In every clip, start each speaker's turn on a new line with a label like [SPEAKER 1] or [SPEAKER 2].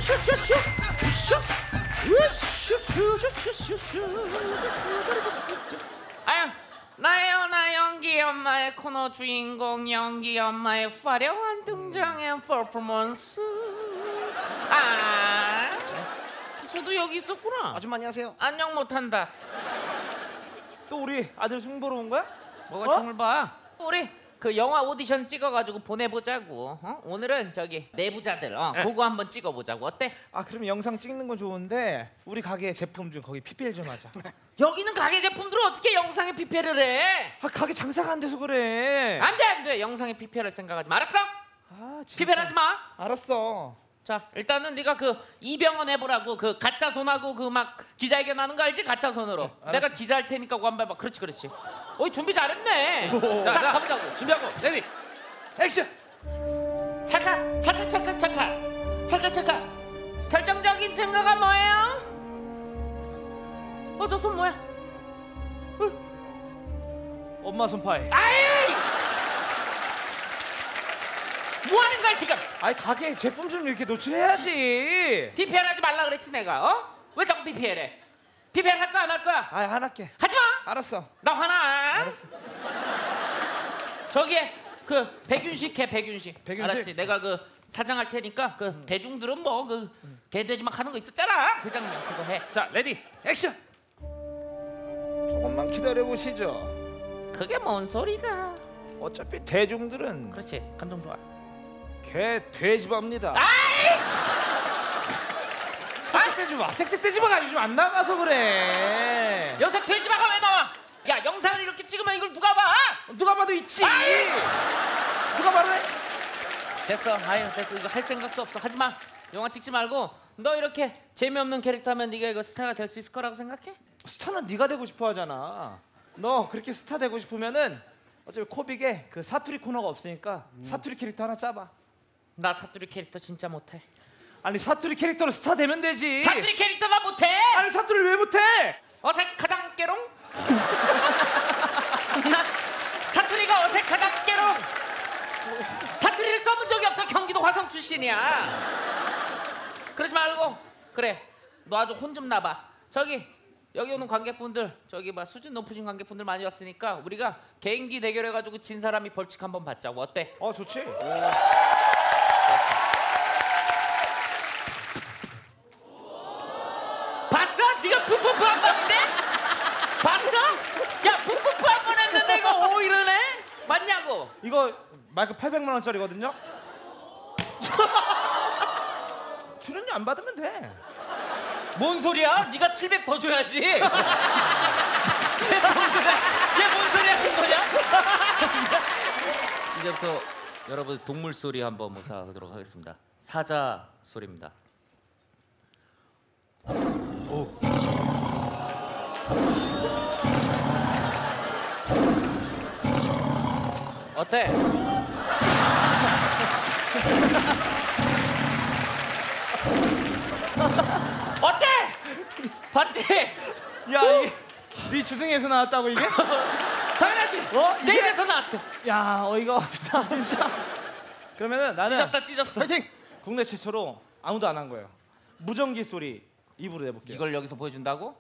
[SPEAKER 1] 아유, 나예요, 나 연기 엄마의 코너 주인공 연기 엄마의 화려한 등장의 퍼포먼스. 아, 수도 여기 있었구나.
[SPEAKER 2] 아줌마 안녕하세요.
[SPEAKER 1] 안녕 못한다.
[SPEAKER 3] 또 우리 아들 숭 보러 온 거야?
[SPEAKER 1] 뭐가 춤을 봐? 우리 그 영화 오디션 찍어가지고 보내보자고. 오늘은 저기 내부자들 그거 한번 찍어보자고. 어때?
[SPEAKER 3] 아 그럼 영상 찍는 건 좋은데 우리 가게 제품 중 거기 PPL 좀 하자.
[SPEAKER 1] 여기는 가게 제품들을 어떻게 영상에 PPL을 해?
[SPEAKER 3] 아 가게 장사가 안 돼서 그래.
[SPEAKER 1] 안돼 영상에 PPL을 생각하지 마. 알았어?
[SPEAKER 3] 아 진짜.
[SPEAKER 1] PPL 하지 마.
[SPEAKER 3] 알았어.
[SPEAKER 1] 자 일단은 네가 그 이병헌 해보라고. 그 가짜 손하고 그 막 기자회견 하는 거 알지? 가짜 손으로. 내가 기자할 테니까 그거 한번 해봐. 그렇지. 어이 준비 잘했네. 자 가보자고.
[SPEAKER 2] 준비하고 레디 액션.
[SPEAKER 1] 찰칵. 결정적인 증거가 뭐예요? 저 손 뭐야?
[SPEAKER 3] 엄마 손파이.
[SPEAKER 1] 아이! 뭐 하는 거야 지금?
[SPEAKER 3] 아이 가게 제품 좀 이렇게 노출해야지.
[SPEAKER 1] PPL 하지 말라 그랬지 내가. 왜 자꾸 PPL 해? PPL 할 거야 안 할 거야?
[SPEAKER 3] 아이 안 할게.
[SPEAKER 1] 하지 마.
[SPEAKER 3] 알았어.
[SPEAKER 1] 나 화나.
[SPEAKER 3] 알았어.
[SPEAKER 1] 저기에 그 백윤식 해 백윤식.
[SPEAKER 3] 백윤식?
[SPEAKER 1] 알았지? 내가 그 사장할 테니까 그 대중들은 뭐 그 개돼지 막 하는 거 있었잖아. 그 장면 그거 해.
[SPEAKER 2] 자 레디 액션.
[SPEAKER 3] 조금만 기다려 보시죠.
[SPEAKER 1] 그게 뭔 소리가?
[SPEAKER 3] 어차피 대중들은
[SPEAKER 1] 그렇지 감정 좋아.
[SPEAKER 3] 개 돼지밥입니다.
[SPEAKER 1] 아이!
[SPEAKER 3] 섹색대지 마. 섹색대지마가 요즘 안 나가서 그래.
[SPEAKER 1] 요새 돼지바가 왜 나와? 야 영상을 이렇게 찍으면 이걸 누가 봐?
[SPEAKER 3] 누가 봐도 있지. 누가 봐도 해.
[SPEAKER 1] 됐어. 아유 됐어. 이거 할 생각도 없어. 하지 마. 영화 찍지 말고 너 이렇게 재미없는 캐릭터 하면 네가 이거 스타가 될 수 있을 거라고 생각해?
[SPEAKER 3] 스타는 네가 되고 싶어 하잖아. 너 그렇게 스타 되고 싶으면은 어차피 코빅에 그 사투리 코너가 없으니까 사투리 캐릭터 하나 짜봐.
[SPEAKER 1] 나 사투리 캐릭터 진짜 못해.
[SPEAKER 3] 아니 사투리 캐릭터로 스타 되면 되지.
[SPEAKER 1] 사투리 캐릭터가 못해.
[SPEAKER 3] 아니 사투리를 왜 못해?
[SPEAKER 1] 어색하당 깨롱. 나 사투리가 어색하당 깨롱. 사투리를 써본 적이 없어. 경기도 화성 출신이야. 그러지 말고 그래. 너 아주 혼 좀 나봐. 저기 여기 오는 관객분들 저기 봐 수준 높으신 관객분들 많이 왔으니까 우리가 개인기 대결해가지고 진 사람이 벌칙 한번 받자고. 어때?
[SPEAKER 3] 좋지.
[SPEAKER 1] 봤어? 지금 푸푸푸 한 번인데? 봤어? 야 푸푸푸 한 번 했는데 이거 오이러네? 맞냐고?
[SPEAKER 3] 이거 마이크 800만 원짜리거든요. 출연료 안 받으면 돼.
[SPEAKER 1] 뭔 소리야? 네가 700 더 줘야지. 얘 뭔 소리야? 얘 뭔 소리 하는 거냐? 이제부터 여러분 동물 소리 한번 모사하도록 하겠습니다. 사자 소리입니다. 어때? 어때? 봤지?
[SPEAKER 3] 야 이게 네 주둥이에서 나왔다고 이게?
[SPEAKER 1] 당연하지. 내 입에서 나왔어.
[SPEAKER 3] 야 어이가 없다 진짜. 그러면은 나는
[SPEAKER 1] 찢었어.
[SPEAKER 3] 파이팅! 국내 최초로 아무도 안 한 거예요. 무전기 소리 입으로 내볼게요.
[SPEAKER 1] 이걸 여기서 보여준다고?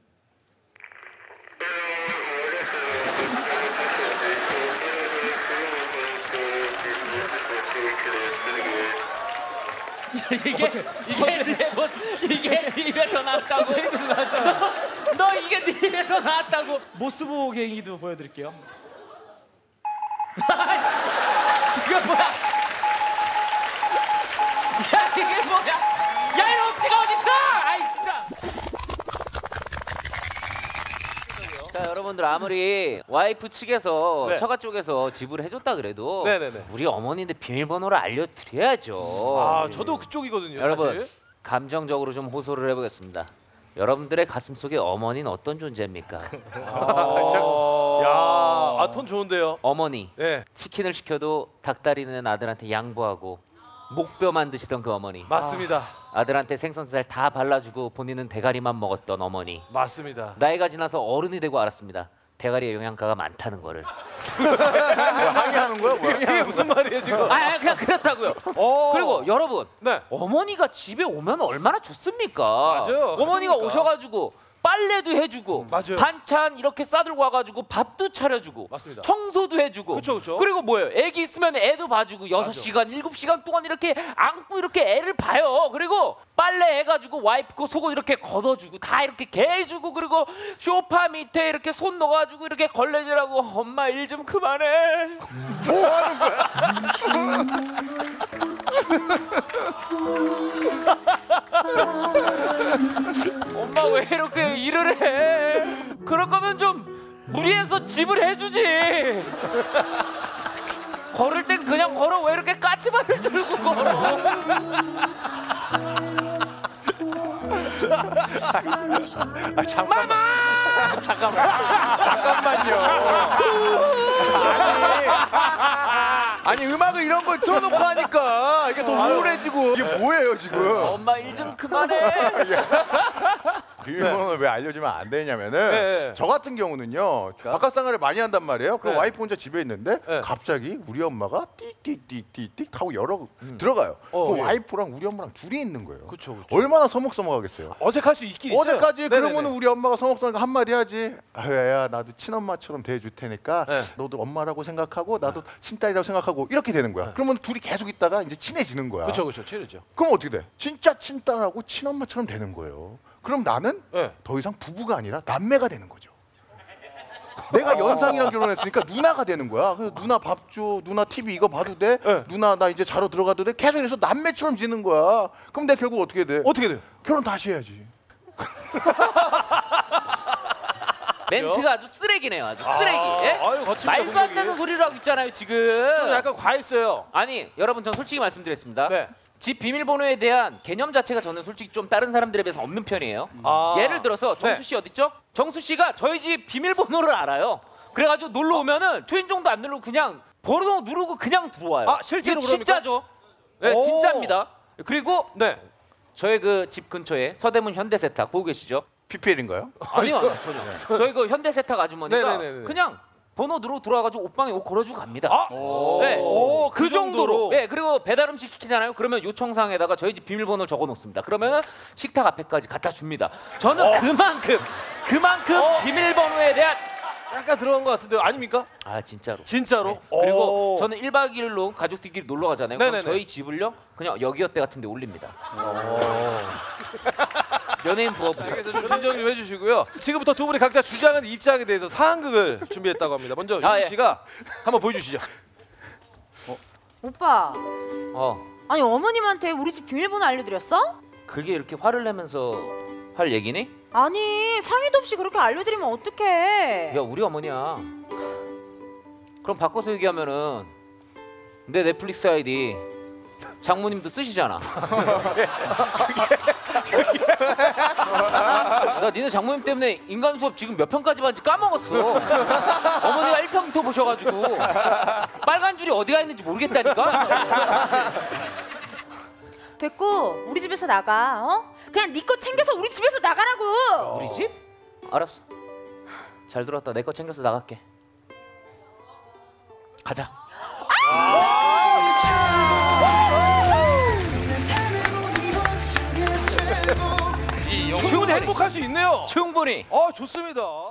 [SPEAKER 1] 이게 네 입에서 나왔다고?
[SPEAKER 3] 내 입에서 나왔잖아.
[SPEAKER 1] 너 이게 네 입에서 나왔다고?
[SPEAKER 3] 모스보 개인기도 보여드릴게요.
[SPEAKER 1] 이게 뭐야? 야 이게 뭐야? 야 이 억지가 어딨어? 아이 진짜. 자 여러분들 아무리 와이프 측에서
[SPEAKER 2] 네.
[SPEAKER 1] 처가 쪽에서 지불해줬다 그래도
[SPEAKER 2] 네네네.
[SPEAKER 1] 우리 어머니한테 비밀번호를 알려드려야죠.
[SPEAKER 2] 아 저도 그쪽이거든요.
[SPEAKER 1] 여러분
[SPEAKER 2] 사실.
[SPEAKER 1] 감정적으로 좀 호소를 해보겠습니다. 여러분들의 가슴 속에 어머니는 어떤 존재입니까?
[SPEAKER 2] 톤 좋은데요.
[SPEAKER 1] 어머니
[SPEAKER 2] 네,
[SPEAKER 1] 치킨을 시켜도 닭다리는 아들한테 양보하고 목뼈 만드시던 그 어머니,
[SPEAKER 2] 맞습니다.
[SPEAKER 1] 아들한테 생선살 다 발라주고 본인은 대가리만 먹었던 어머니.
[SPEAKER 2] 맞습니다.
[SPEAKER 1] 나이가 지나서 어른이 되고 알았습니다. 대가리에 영양가가 많다는 거를.
[SPEAKER 4] 항의하는 거야 뭐야?
[SPEAKER 2] 이게 무슨 말이에요 지금?
[SPEAKER 1] 그냥 그렇다고요. 그리고 여러분,
[SPEAKER 2] 네.
[SPEAKER 1] 어머니가 집에 오면 얼마나 좋습니까?
[SPEAKER 2] 맞아요.
[SPEAKER 1] 어머니가
[SPEAKER 2] 그러니까.
[SPEAKER 1] 오셔가지고 빨래도 해주고
[SPEAKER 2] 맞아요.
[SPEAKER 1] 반찬 이렇게 싸들고 와가지고 밥도 차려주고
[SPEAKER 2] 맞습니다.
[SPEAKER 1] 청소도 해주고
[SPEAKER 2] 그쵸.
[SPEAKER 1] 리고 뭐예요? 애기 있으면 애도 봐주고 6시간, 7시간 동안 이렇게 안고 이렇게 애를 봐요. 그리고 빨래 해가지고 와이프 거 속옷 이렇게 걷어주고 다 이렇게 개해주고 그리고 소파 밑에 이렇게 손 넣어가지고 이렇게 걸레질하고 엄마 일 좀 그만해.
[SPEAKER 4] 뭐 하는 거야?
[SPEAKER 1] 엄마 왜 이렇게 일을 해? 그럴 거면 좀 무리해서 집을 해주지. 걸을 땐 그냥 걸어. 왜 이렇게 까치발을 들고 걸어?
[SPEAKER 4] 잠깐만요. 아니 음악을 이런 걸 틀어놓고 하니까 이게 더 우울해지고 이게 뭐예요 지금?
[SPEAKER 1] 엄마 일 좀 그만해.
[SPEAKER 4] 비밀번호를 왜 알려주면 안 되냐면은
[SPEAKER 2] 네.
[SPEAKER 4] 저 같은 경우는요 바깥 생활을 많이 한단 말이에요. 그럼
[SPEAKER 2] 네.
[SPEAKER 4] 와이프 혼자 집에 있는데
[SPEAKER 2] 네.
[SPEAKER 4] 갑자기 우리 엄마가 띡띡띡띡띡 하고 들어가요. 그럼
[SPEAKER 2] 예.
[SPEAKER 4] 와이프랑 우리 엄마랑 둘이 있는 거예요.
[SPEAKER 2] 그쵸.
[SPEAKER 4] 얼마나 서먹서먹하겠어요.
[SPEAKER 2] 어색할 수 있긴 있어요.
[SPEAKER 4] 어제까지
[SPEAKER 2] 네네네.
[SPEAKER 4] 그러면은 우리 엄마가 서먹서먹 한마디 하지. 아야 나도 친엄마처럼 대해줄 테니까
[SPEAKER 2] 네.
[SPEAKER 4] 너도 엄마라고 생각하고 나도 친딸이라고 생각하고 이렇게 되는 거야. 그러면 둘이 계속 있다가 이제 친해지는 거야.
[SPEAKER 2] 그쵸. 치르죠.
[SPEAKER 4] 그럼 어떻게 돼? 진짜 친딸하고 친엄마처럼 되는 거예요. 그럼 나는
[SPEAKER 2] 네.
[SPEAKER 4] 더 이상 부부가 아니라 남매가 되는 거죠. 내가 연상이랑 결혼했으니까 누나가 되는 거야. 그래서 누나 밥 줘, 누나 TV 이거 봐도 돼,
[SPEAKER 2] 네.
[SPEAKER 4] 누나 나 이제 자러 들어가도 돼. 계속 이래서 남매처럼 지는 거야. 그럼 내가 결국 어떻게 돼?
[SPEAKER 2] 어떻게 돼요?
[SPEAKER 4] 결혼 다시 해야지.
[SPEAKER 1] 멘트가 아주 쓰레기네요. 아주 쓰레기. 예?
[SPEAKER 2] 아유, 거칩니다,
[SPEAKER 1] 말도 안
[SPEAKER 2] 공격이.
[SPEAKER 1] 되는 소리를 하고 있잖아요 지금.
[SPEAKER 2] 좀 약간 과했어요.
[SPEAKER 1] 아니 여러분 전 솔직히 말씀드리겠습니다.
[SPEAKER 2] 네.
[SPEAKER 1] 집 비밀번호에 대한 개념 자체가 저는 솔직히 좀 다른 사람들에 비해서 없는 편이에요. 예를 들어서 정수 씨 어딨죠? 정수 씨가 저희 집 비밀번호를 알아요. 그래가지고 놀러 오면은 초인종도 안 누르고 그냥 번호 누르고 그냥 들어와요.
[SPEAKER 2] 아, 실제로
[SPEAKER 1] 이게
[SPEAKER 2] 그럽니까?
[SPEAKER 1] 진짜죠? 네,
[SPEAKER 2] 오.
[SPEAKER 1] 진짜입니다. 그리고
[SPEAKER 2] 네.
[SPEAKER 1] 저희 그 집 근처에 서대문 현대세탁 보고 계시죠?
[SPEAKER 4] PPL인가요?
[SPEAKER 1] 아니요, 전혀. 저희 그 현대세탁 아주머니가
[SPEAKER 2] 네네네네.
[SPEAKER 1] 그냥 번호 누르고 들어와가지고 옷방에 옷 걸어주고 갑니다.
[SPEAKER 2] 아,
[SPEAKER 1] 네.
[SPEAKER 2] 오,
[SPEAKER 1] 그 정도로. 네, 그리고 배달 음식 시키잖아요. 그러면 요청사항에다가 저희 집 비밀번호를 적어 놓습니다. 그러면은 식탁 앞에까지 갖다 줍니다. 저는 그만큼 비밀번호에 대한
[SPEAKER 2] 약간 들어간 것 같은데 아닙니까?
[SPEAKER 1] 아 진짜로.
[SPEAKER 2] 진짜로?
[SPEAKER 1] 그리고
[SPEAKER 2] 오.
[SPEAKER 1] 저는 1박 2일로 가족들끼리 놀러 가잖아요. 그럼
[SPEAKER 2] 네네네.
[SPEAKER 1] 저희 집을요 그냥 여기어때 같은 데 올립니다. 연예인 부업.
[SPEAKER 2] 그래서 좀 진정 좀 해주시고요. 지금부터 두 분이 각자 주장하는 입장에 대해서 상황극을 준비했다고 합니다. 먼저
[SPEAKER 1] 아,
[SPEAKER 2] 윤
[SPEAKER 1] 예.
[SPEAKER 2] 씨가 한번 보여주시죠.
[SPEAKER 5] 오빠,
[SPEAKER 1] 어.
[SPEAKER 5] 아니 어머님한테 우리 집 비밀번호 알려드렸어?
[SPEAKER 1] 그게 이렇게 화를 내면서 할 얘기니?
[SPEAKER 5] 아니 상의도 없이 그렇게 알려드리면 어떡해?
[SPEAKER 1] 야 우리 어머니야. 그럼 바꿔서 얘기하면은 내 넷플릭스 아이디 장모님도 쓰시잖아. 나 니네 장모님 때문에 인간 수업 지금 몇 편까지 봤는지 까먹었어. 어머니가 1편부터 보셔가지고 빨간 줄이 어디가 있는지 모르겠다니까.
[SPEAKER 5] 됐고 우리 집에서 나가. 어? 그냥 네 거 챙겨서 우리 집에서 나가라고.
[SPEAKER 1] 우리 집? 알았어. 잘 들었다. 내 거 챙겨서 나갈게. 가자.
[SPEAKER 2] 충분히 행복할 수 있네요.
[SPEAKER 1] 충분히.
[SPEAKER 2] 좋습니다.